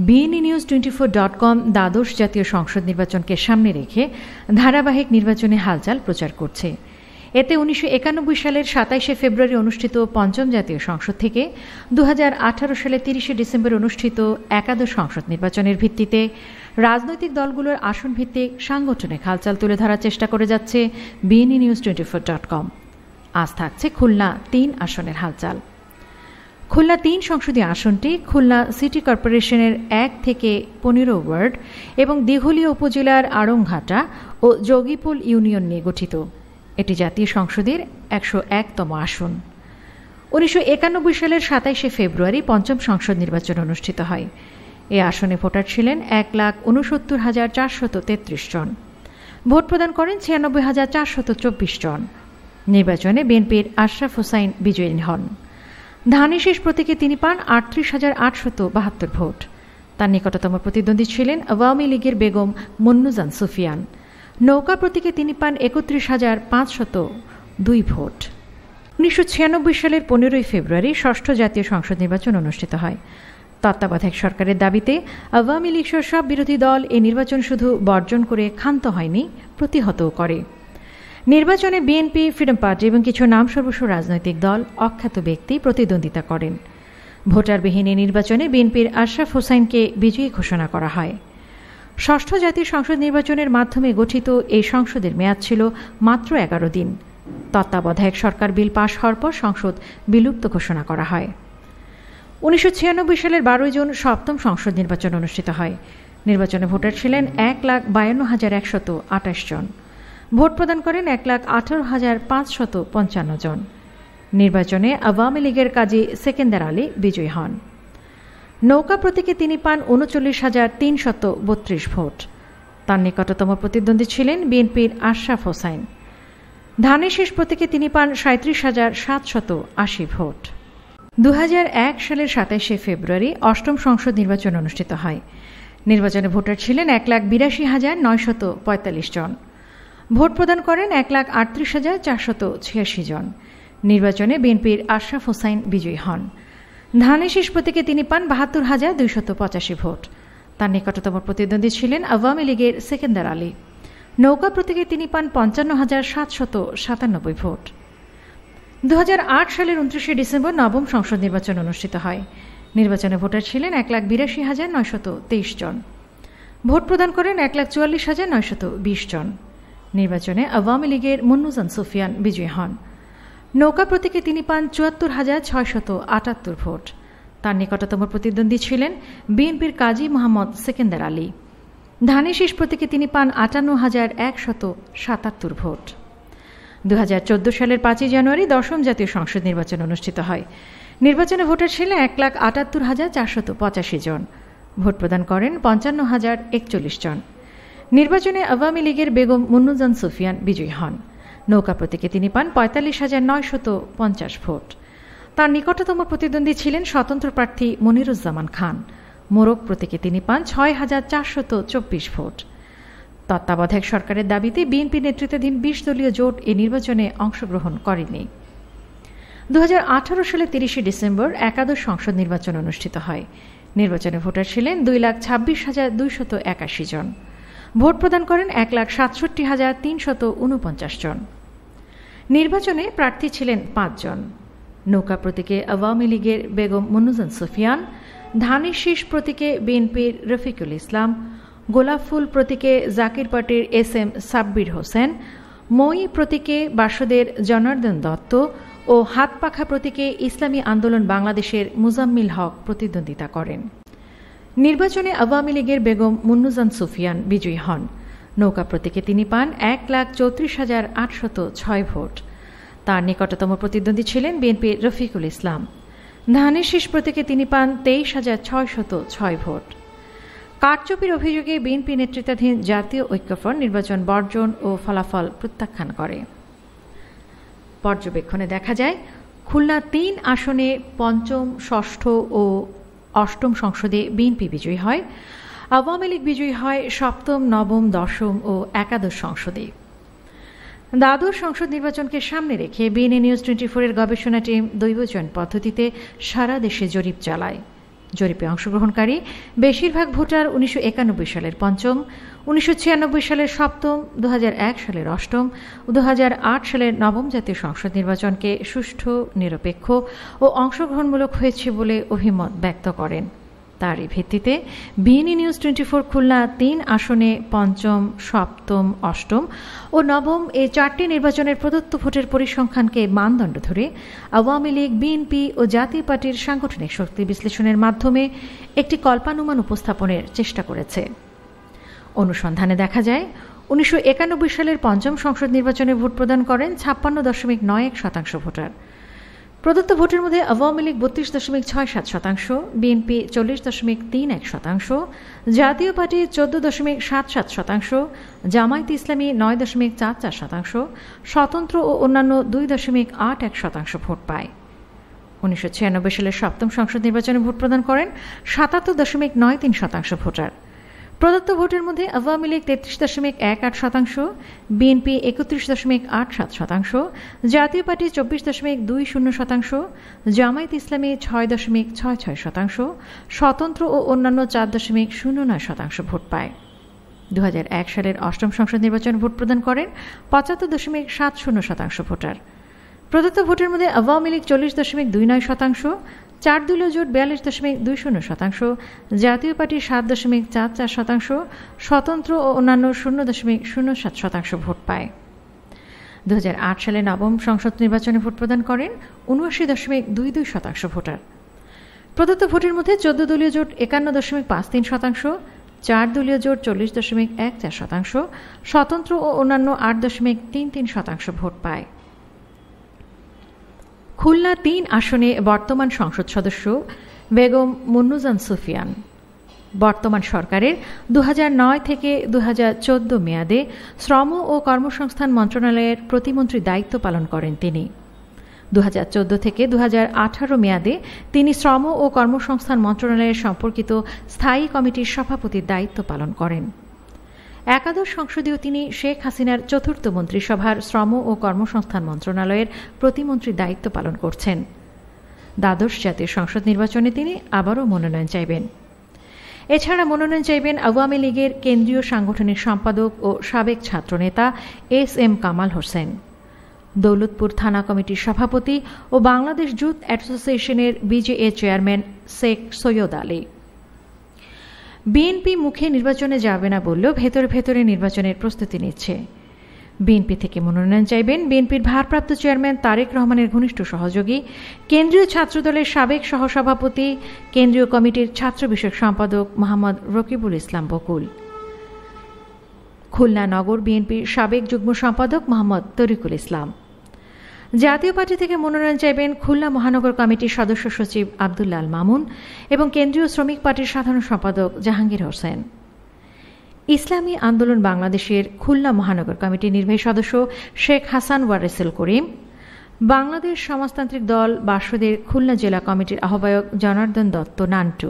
বিএনই news 24.com দ্বাদশ জাতীয় সংসদ নির্বাচনকে সামনে রেখে ধারাবাহিক নির্বাচনে হালচাল প্রচার করছে। এতে 1991 সালের 27শে ফেব্রুয়ারি অনুষ্ঠিত পঞ্চম জাতীয় সংসদ থেকে 2018 সালের 30শে ডিসেম্বর অনুষ্ঠিত একাদশ সংসদ নির্বাচনের ভিত্তিতে রাজনৈতিক দলগুলোর আসন ভিত্তিক সাংগঠনিক হালচাল তুলে ধরার চেষ্টা করে যাচ্ছে বিএনই নিউজ 24.com। আজ থাকছে খুলনা 3 আসনের হালচাল। খুলনা 3 সংসদীয় আসনটি খুলনা সিটি কর্পোরেশনের 1 থেকে 15 ওয়ার্ড এবং দিঘলিয়া উপজেলার আড়ংঘাটা ও যোগীপুল ইউনিয়ন নিয়ে গঠিত। এটি জাতীয় সংসদের 101তম আসন। 1991 সালের 27শে ফেব্রুয়ারি পঞ্চম সংসদ নির্বাচন অনুষ্ঠিত হয়। এ আসনে ভোটার ছিলেন 1,69,433 জন। ভোট প্রদান করেন 96,424 জন। নির্বাচনে বিএনপির আশরাফ হোসাইন বিজয়ী হন। ধানের শীষ প্রতীকে তিনি পান 38,872 ভোট। তার নিকটতম প্রতিদ্বন্দ্বী ছিলেন আওয়ামী লীগের বেগম মুন্নুজান সুফিয়ান। নৌকা প্রতীকে তিনি পান 31,502 ভোট। 1996 সালের 15 ফেব্রুয়ারি ষষ্ঠ জাতীয় সংসদ নির্বাচন অনুষ্ঠিত হয়। তত্ত্বাবধায়ক সরকারের দাবিতে আওয়ামী লীগ সহ সব বিরোধী দল এই নির্বাচন শুধু বর্জন করে ক্ষান্ত হয়নি, প্রতিহতও করে। নির্বাচনে বিএনপি, ফ্রিডম পার্টি এবং কিছু নামসর্বস্ব রাজনৈতিক দল, অখ্যাত ব্যক্তি প্রতিদ্বন্দ্বিতা করেন। ভোটারবিহীন এই নির্বাচনে বিএনপির আশরাফ হোসাইনকে বিজয়ী ঘোষণা করা হয়। ষষ্ঠ জাতীয় সংসদ নির্বাচনের মাধ্যমে গঠিত এই সংসদের মেয়াদ ছিল মাত্র 11 দিন। তত্ত্বাবধায়ক সরকার বিল পাশ হওয়ার পর সংসদ বিলুপ্ত ঘোষণা করা হয়। 1996 সালের 12 জুন সপ্তম সংসদ নির্বাচন অনুষ্ঠিত হয়। নির্বাচনে ভোটার ছিলেন 1,52,128 জন। ভোট প্রদান করেন 1,18,555 জন। নির্বাচনে আওয়ামী লীগের কাজী সেকেন্দার আলী বিজয়ী হন। নৌকা প্রতীকে তিনি পান 39,332 ভোট। তার নিকটতম প্রতিদ্বন্দ্বী ছিলেন বিএনপির আশরাফ হোসাইন। ধানের শীষ প্রতীকে তিনি পান 37,780 ভোট। 2001 সালের 27শে ফেব্রুয়ারি অষ্টম সংসদ নির্বাচন অনুষ্ঠিত হয়। নির্বাচনে ভোটার ছিলেন 1,82,945 জন। ভোট প্রদান করেন 1,38,486 জন। নির্বাচনে বিএনপির আশরাফ হোসাইন বিজয়ী হন। ধানের শীষ প্রতীকে তিনি পান 72,285 ভোট। তার নিকটতম প্রতিদ্বন্দ্বী ছিলেন আওয়ামী লীগের সেকেন্দার আলী। নৌকা প্রতীকে তিনি পান 55,797 ভোট। 2008 সালের 29শে ডিসেম্বর নবম সংসদ নির্বাচন অনুষ্ঠিত হয়। নির্বাচনে ভোটার ছিলেন 1,82,923 জন। ভোট প্রদান করেন 1,44,920 জন। নির্বাচনে আওয়ামী লীগের মুন্নুজান সুফিয়ান বিজয়ী হন। নৌকা প্রতীকে তিনি পান 74,678 ভোট। তার নিকটতম প্রতিদ্বন্দ্বী ছিলেন বিএনপির কাজী মোহাম্মদ সেকেন্দার আলী। ধানের শীষ প্রতীকে তিনি পান 58,177 ভোট। 2014 সালের 5 জানুয়ারি দশম জাতীয় সংসদ নির্বাচন অনুষ্ঠিত হয়। নির্বাচনে ভোটার ছিলেন 1,78,485 জন। ভোট প্রদান করেন 55,041 জন। নির্বাচনে আওয়ামী লীগের বেগম মুন্নুজান সুফিয়ান বিজয়ী হন। নৌকা প্রতীকে তিনি পান 45,950 ভোট। তার নিকটতম প্রতিদ্বন্দ্বী ছিলেন স্বতন্ত্র প্রার্থী মনিরুজ্জামান খান। মোরগ প্রতীকে তিনি পান 6,424 ভোট। তত্ত্বাবধায়ক সরকারের দাবিতে বিএনপি নেতৃত্বাধীন 20 দলীয় জোট এই নির্বাচনে অংশগ্রহণ করেনি। 2018 সালের 30শে ডিসেম্বর একাদশ সংসদ নির্বাচন অনুষ্ঠিত হয়। নির্বাচনে ভোটার ছিলেন 2,26,281 জন। ভোট প্রদান করেন 1,67,349 জন। নির্বাচনে প্রার্থী ছিলেন 5 জন। নৌকা প্রতীকে আওয়ামী লীগের বেগম মুন্নুজান সুফিয়ান, ধানের শীষ প্রতীকে বিএনপির রফিকুল ইসলাম, গোলাপ ফুল প্রতীকে জাকির পার্টির SM সাব্বির হোসেন, মই প্রতীকে বাসদের জনার্দন দত্ত ও হাতপাখা প্রতীকে ইসলামী আন্দোলন বাংলাদেশের মুজাম্মিল হক প্রতিদ্বন্দ্বিতা করেন। নির্বাচনে আওয়ামী লীগের বেগম মুন্নুজান সুফিয়ান বিজয়ী হন। নৌকা প্রতীকে তিনি পান 1,34,806 ভোট। তার নিকটতম প্রতিদ্বন্দ্বী ছিলেন বিএনপির রফিকুল ইসলাম। ধানের শীষ প্রতীকে তিনি পান 23,606 ভোট। কারচুপির অভিযোগে বিএনপি নেতৃত্বাধীন জাতীয় ঐক্যফ্রন্ট নির্বাচন বর্জন ও ফলাফল প্রত্যাখ্যান করে। পর্যবেক্ষণে দেখা যায় খুলনা 3 আসনে পঞ্চম, ষষ্ঠ ও অষ্টম সংসদে বিএনপি বিজয়ী হয়। আওয়ামী লীগ বিজয়ী হয় সপ্তম, নবম, দশম ও একাদশ সংসদে। দ্বাদশ সংসদ নির্বাচনকে সামনে রেখে বিএনই নিউজ 24 এর গবেষণা টিম দৈবচয়ন পদ্ধতিতে সারা দেশে জরিপ চালায়। জরিপে অংশগ্রহণকারী বেশিরভাগ ভোটার 1991 সালের পঞ্চম, 1996 সালের সপ্তম, 2001 সালের অষ্টম ও 2008 সালের নবম জাতীয় সংসদ নির্বাচনকে সুষ্ঠু, নিরপেক্ষ ও অংশগ্রহণমূলক হয়েছে বলে অভিমত ব্যক্ত করেন। তারই ভিত্তিতে বিএনই নিউজ 24 খুলনা 3 আসনে পঞ্চম, সপ্তম, অষ্টম ও নবম এই 4টি নির্বাচনের প্রদত্ত ভোটের পরিসংখ্যানকে মানদণ্ড ধরে আওয়ামী লীগ, বিএনপি ও জাতীয় পার্টির সাংগঠনিক শক্তি বিশ্লেষণের মাধ্যমে একটি কল্পানুমান উপস্থাপনের চেষ্টা করেছে। অনুসন্ধানে দেখা যায় 1991 সালের পঞ্চম সংসদ নির্বাচনে ভোট প্রদান করেন 56.91% ভোটার। প্রদত্ত ভোটের মধ্যে আওয়ামী লীগ 32.67%, বিএনপি 40.31%, জাতীয় পার্টি 14.77%, জামায়াতে ইসলামী 9.44%, স্বতন্ত্র ও অন্যান্য 2.81% ভোট পায়। 1996 সালের সপ্তম সংসদ নির্বাচনে ভোট প্রদান করেন 77.93% ভোটার। প্রদত্ত ভোটের মধ্যে আওয়ামী লীগ 33.18%, বিএনপি 31.87%, জাতীয় পার্টি 24.20%, জামায়াত ইসলামী 6.66%, স্বতন্ত্র ও অন্যান্য 4.09% ভোট পায়। 2001 সালের অষ্টম সংসদ নির্বাচনে ভোট প্রদান করেন 75.70% ভোটার। প্রদত্ত ভোটের মধ্যে আওয়ামী লীগ 40.29%, 4 দলীয় জোট 42.20%, জাতীয় পার্টি 7.44%, স্বতন্ত্র ও অন্যান্য 0.07% ভোট পায়। 2008 সালে নবম সংসদ নির্বাচনে ভোট প্রদান করেন 79.22% ভোটার। প্রদত্ত ভোটের মধ্যে 14 দলীয় জোট 51.53%, 4 দলীয় জোট 40.14%, স্বতন্ত্র ও অন্যান্য 8.33% ভোট পায়। খুলনা 3 আসনে বর্তমান সংসদ সদস্য বেগম মুন্নুজান সুফিয়ান। বর্তমান সরকারের 2009 থেকে 2014 মেয়াদে শ্রম ও কর্মসংস্থান মন্ত্রণালয়ের প্রতিমন্ত্রী দায়িত্ব পালন করেন তিনি। 2014 থেকে 2018 মেয়াদে তিনি শ্রম ও কর্মসংস্থান মন্ত্রণালয়ের সম্পর্কিত স্থায়ী কমিটির সভাপতির দায়িত্ব পালন করেন। একাদশ সংসদীয় তিনি শেখ হাসিনার চতুর্থ মন্ত্রিসভার শ্রম ও কর্মসংস্থান মন্ত্রণালয়ের প্রতিমন্ত্রীর দায়িত্ব পালন করছেন। দ্বাদশ জাতীয় সংসদ নির্বাচনে তিনি আবারও মনোনয়ন চাইবেন। এছাড়া মনোনয়ন চাইবেন আওয়ামী লীগের কেন্দ্রীয় সাংগঠনিক সম্পাদক ও সাবেক ছাত্রনেতা এস.এম. কামাল হোসেন, দৌলতপুর থানা কমিটির সভাপতি ও বাংলাদেশ যুথ অ্যাসোসিয়েশনের BJA chairman Sheikh Syed Ali. BNP মুখে নির্বাচনে যাবে না বললেও ভেতরে ভেতরে নির্বাচনের প্রস্তুতি নিচ্ছে। বিএনপি থেকে মনোনয়ন চাইবেন বিএনপির ভারপ্রাপ্ত চেয়ারম্যান তারেক রহমানের ঘনিষ্ঠ সহযোগী, কেন্দ্রীয় ছাত্রদলের সাবেক সহসভাপতি, কেন্দ্রীয় কমিটির ছাত্র বিষয়ক সম্পাদক মোহাম্মদ রকিবুল ইসলাম বকুল, খুলনা নগর বিএনপির সাবেক যুগ্ম সম্পাদক মোহাম্মদ তরিকুল ইসলাম। জাতীয় পার্টি থেকে মনোনয়ন চাইবেন খুলনা মহানগর কমিটির সদস্য সচিব আব্দুল্লাহ আল মামুন এবং কেন্দ্রীয় শ্রমিক পার্টির সাধারণ সম্পাদক জাহাঙ্গীর হোসেন। ইসলামী আন্দোলন বাংলাদেশের খুলনা মহানগর কমিটির নির্বাহী সদস্য শেখ হাসান ওয়ারেসুল করিম, বাংলাদেশ সমাজতান্ত্রিক দল বাসদের খুলনা জেলা কমিটির আহ্বায়ক জনার্দন দত্ত নান্টু।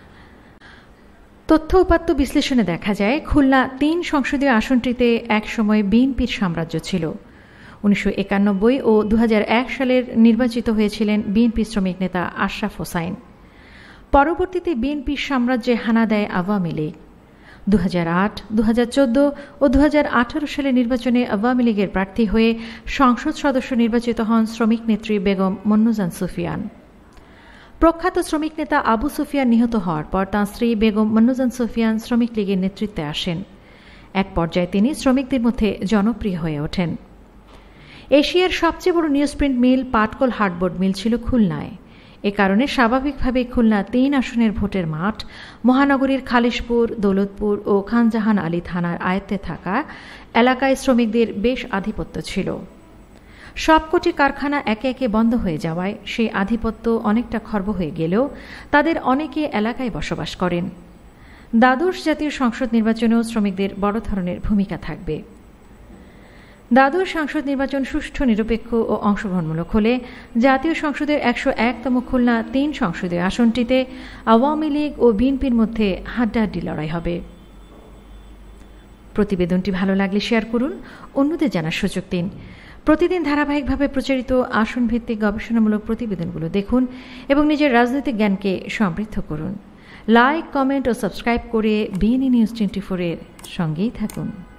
তথ্য উপাত্ত বিশ্লেষণে দেখা যায় খুলনা 3 সংসদীয় আসনটিতে একসময় বিএনপির সাম্রাজ্য ছিল। 1991 ও 2001 সালের নির্বাচিত হয়েছিলেন বিএনপি শ্রমিক নেতা আশরাফ হোসাইন। পরবর্তীতে বিএনপির সাম্রাজ্যে হানা দেয় আওয়ামী লীগ। 2008, 2014 ও 2018 সালের নির্বাচনে আওয়ামী লীগের প্রার্থী হয়ে সংসদ সদস্য নির্বাচিত হন শ্রমিক নেত্রী বেগম মুন্নুজান সুফিয়ান। প্রখ্যাত শ্রমিক নেতা আবু সুফিয়ান নিহত হওয়ার পর তাঁর স্ত্রী বেগম মুন্নুজান সুফিয়ান শ্রমিক লীগের নেতৃত্বে আসেন। এক পর্যায়ে তিনি শ্রমিকদের মধ্যে জনপ্রিয় হয়ে ওঠেন। এশিয়ার সবচেয়ে বড় নিউজপ্রিন্ট মিল পাটকল হার্ডবোর্ড মিল ছিল খুলনায়। এ কারণে স্বাভাবিকভাবেই খুলনা 3 আসনের ভোটের মাঠ মহানগরীর খালিশপুর, দৌলতপুর ও খানজাহান আলী থানার আয়ত্তে থাকা এলাকায় শ্রমিকদের বেশ আধিপত্য ছিল। সবকটি কারখানা একে একে বন্ধ হয়ে যাওয়ায় সেই আধিপত্য অনেকটা খর্ব হয়ে গেলেও তাদের অনেকে এলাকায় বসবাস করেন। দ্বাদশ জাতীয় সংসদ নির্বাচনেও শ্রমিকদের বড় ধরনের ভূমিকা থাকবে। দ্বাদশ সংসদ নির্বাচন সুষ্ঠু, নিরপেক্ষ ও অংশগ্রহণমূলক হলে জাতীয় সংসদের 101তম খুলনা 3 সংসদীয় আসনটিতে আওয়ামী লীগ ও বিএনপির মধ্যে হাড্ডাহাড্ডি লড়াই হবে। প্রতিবেদনটি ভালো লাগলে শেয়ার করুন, অন্যদের জানার সুযোগ দিন। প্রতিদিন ধারাবাহিকভাবে প্রচারিত আসন ভিত্তিক গবেষণামূলক প্রতিবেদনগুলো দেখুন এবং নিজের রাজনৈতিক জ্ঞানকে সমৃদ্ধ করুন। লাইক, কমেন্ট ও সাবস্ক্রাইব করে বিএনএ নিউজ 24 এর সঙ্গেই থাকুন।